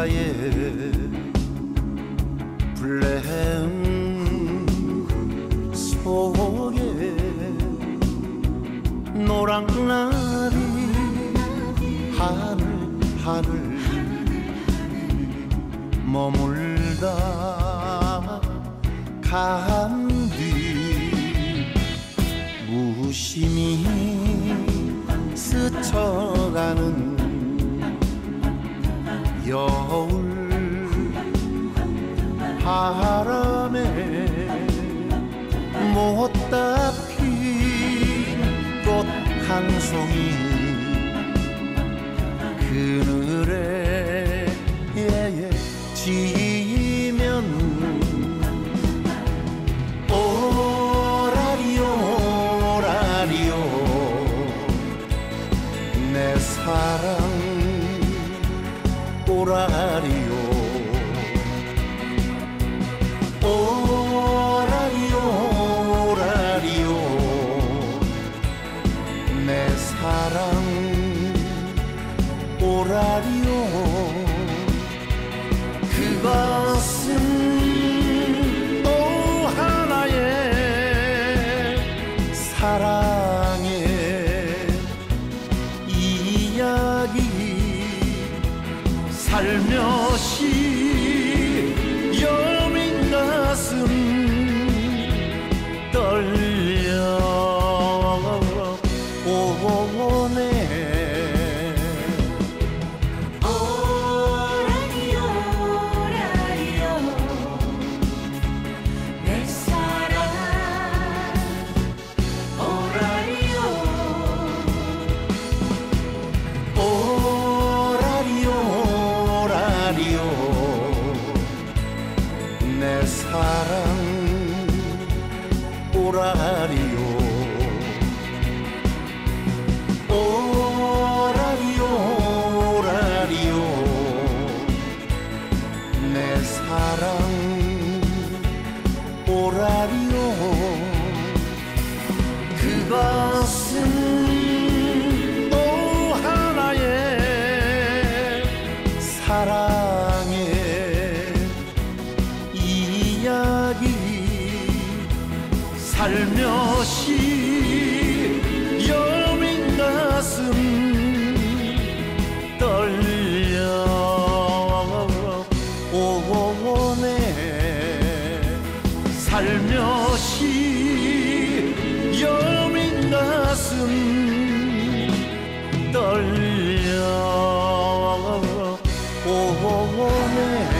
바다의 블레음 속에 노랑나비 하늘 머물다 간 뒤 무심히 스쳐가는 여울 바람에 못다 핀 꽃 한 송이 그늘에 지면 오라리오 오라리오 내 사랑 오라리오 오라리오 오라리오 내 사랑 오라리오 그것은 또 하나의 사랑의 이야기 살며시 여민 가슴 떨려오네 내 사랑 오라리오 오라리오 오라리오 내 사랑 오라리오 그것은 또 하나의 사랑의 이야기 살며시 여민 가슴 떨려오네 살며시 여민 가슴 떨려오네